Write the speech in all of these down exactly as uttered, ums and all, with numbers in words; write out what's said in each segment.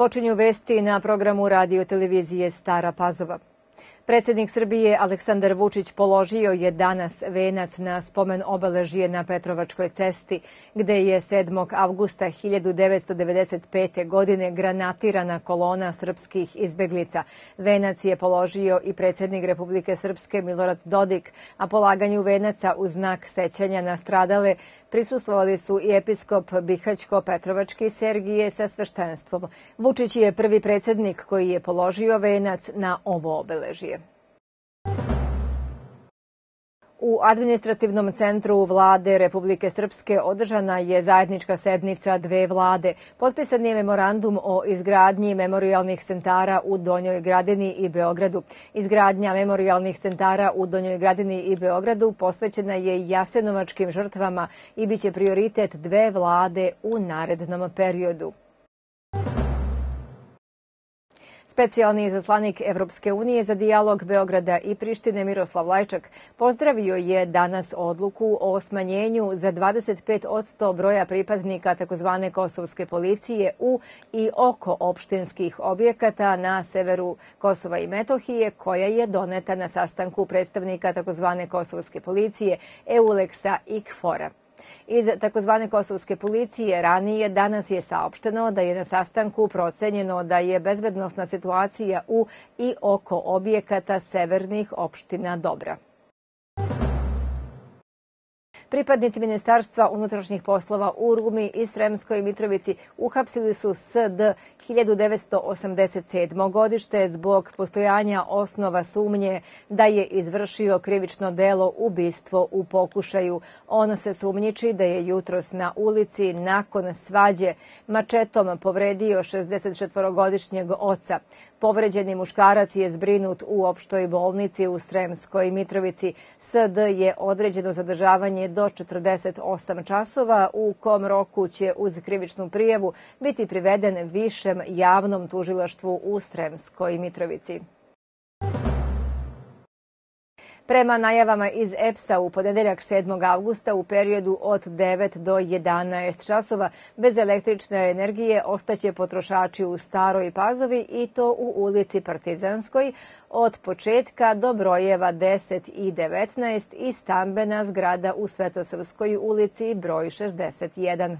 Počinju vesti na programu radio televizije Stara Pazova. Predsjednik Srbije Aleksandar Vučić položio je danas venac na spomen obeležje na Petrovačkoj cesti, gde je sedmog avgusta hiljadu devetsto devedeset pete. godine granatirana kolona srpskih izbeglica. Venac je položio i predsjednik Republike Srpske Milorad Dodik, a polaganju venaca u znak sećanja na stradale prisustvovali su i episkop Bihaćko-Petrovački Sergije sa sveštenstvom. Vučić je prvi predsjednik koji je položio venac na ovo obeležje. U administrativnom centru vlade Republike Srpske održana je zajednička sednica dve vlade. Potpisan je memorandum o izgradnji memorijalnih centara u Donjoj Gradini i Beogradu. Izgradnja memorijalnih centara u Donjoj Gradini i Beogradu posvećena je jasenovačkim žrtvama i biće prioritet dve vlade u narednom periodu. Specijalni izaslanik Evropske unije za dijalog Beograda i Prištine Miroslav Lajčak pozdravio je danas odluku o smanjenju za dvadeset pet posto broja pripadnika tzv. Kosovske policije u i oko opštinskih objekata na severu Kosova i Metohije, koja je doneta na sastanku predstavnika tzv. Kosovske policije Euleksa i Kfora. Iz takozvane Kosovske policije ranije danas je saopšteno da je na sastanku procenjeno da je bezbednosna situacija u i oko objekata severnih opština dobra. Pripadnici Ministarstva unutrašnjih poslova u Rumi i Sremskoj Mitrovici uhapsili su S D hiljadu devetsto osamdeset sedme. godište zbog postojanja osnova sumnje da je izvršio krivično delo ubistvo u pokušaju. On se sumnjiči da je jutros na ulici nakon svađe mačetom povredio šezdesetčetvorogodišnjeg oca. Povređeni muškarac je zbrinut u opštoj bolnici u Sremskoj Mitrovici. S D je određeno zadržavanje do četrdeset osam časova, u kom roku će uz krivičnu prijavu biti priveden višem javnom tužilaštvu u Sremskoj Mitrovici. Prema najavama iz E P S-a u ponedeljak sedmog avgusta u periodu od devet do jedanaest časova bez električne energije ostaće potrošači u Staroj Pazovi i to u ulici Partizanskoj od početka do brojeva deset i devetnaest i stambena zgrada u Svetosavskoj ulici broj šezdeset jedan.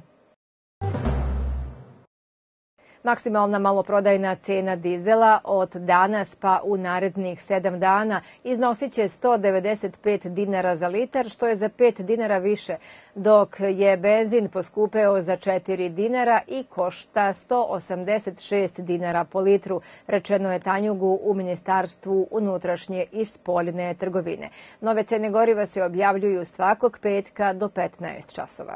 Maksimalna maloprodajna cena dizela od danas pa u narednih sedam dana iznosit će sto devedeset pet dinara za litar, što je za pet dinara više, dok je benzin poskupeo za četiri dinara i košta sto osamdeset šest dinara po litru, rečeno je Tanjugu u Ministarstvu unutrašnje i spoljne trgovine. Nove cene goriva se objavljuju svakog petka do petnaest časova.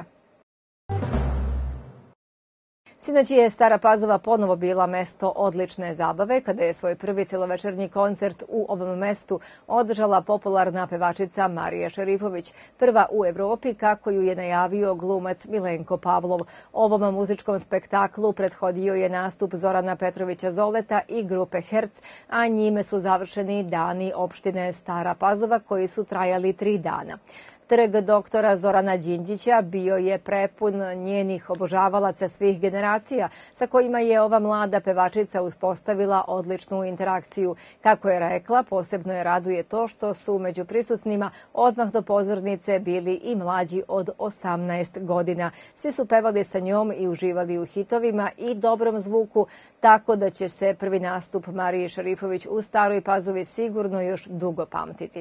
Sinoć je Stara Pazova ponovo bila mesto odlične zabave, kada je svoj prvi celovečernji koncert u ovom mestu održala popularna pevačica Marija Šerifović, prva u Evropi, kako ju je najavio glumac Milenko Pavlov. Ovom muzičkom spektaklu prethodio je nastup Zorana Petrovića Zoleta i grupe Herc, a njime su završeni dani opštine Stara Pazova, koji su trajali tri dana. Trg doktora Zorana Đinđića bio je prepun njenih obožavalaca svih generacija, sa kojima je ova mlada pevačica uspostavila odličnu interakciju. Kako je rekla, posebno je raduje to što su među prisutnima odmah do pozornice bili i mlađi od osamnaest godina. Svi su pevali sa njom i uživali u hitovima i dobrom zvuku, tako da će se prvi nastup Marije Šerifović u Staroj Pazovi sigurno još dugo pamtiti.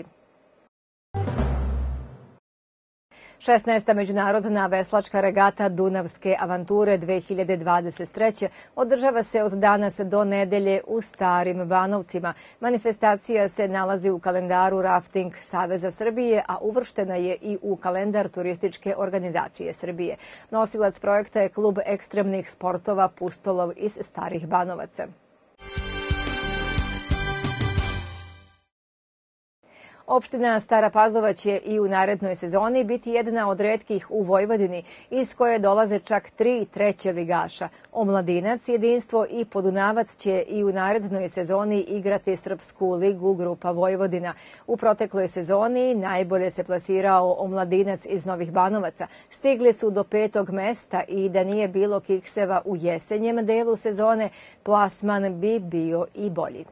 šesnaesta međunarodna veslačka regata Dunavske avanture dve hiljade dvadeset treće. održava se od danas do nedelje u Starim Banovcima. Manifestacija se nalazi u kalendaru Rafting Saveza Srbije, a uvrštena je i u kalendar Turističke organizacije Srbije. Nosilac projekta je klub ekstremnih sportova Pustolov iz Starih Banovaca. Opština Stara Pazova će i u narednoj sezoni biti jedna od retkih u Vojvodini iz koje dolaze čak tri treće ligaša. Omladinac, Jedinstvo i Podunavac će i u narednoj sezoni igrati Srpsku ligu Grupa Vojvodina. U protekloj sezoni najbolje se plasirao Omladinac iz Novih Banovaca. Stigli su do petog mesta i da nije bilo kikseva u jesenjem delu sezone, plasman bi bio i bolji.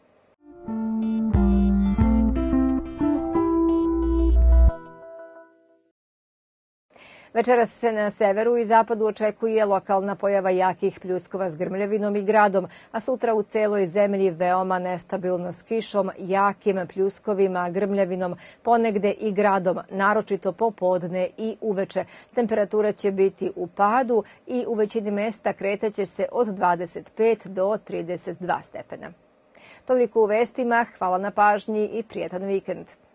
Večeras se na severu i zapadu očekuje lokalna pojava jakih pljuskova s grmljavinom i gradom, a sutra u celoj zemlji veoma nestabilno s kišom, jakim pljuskovima, grmljavinom, ponegde i gradom, naročito popodne i uveče. Temperatura će biti u padu i u većini mesta kretaće se od dvadeset pet do trideset dva stepena. Toliko u vestima, hvala na pažnji i prijetan vikend.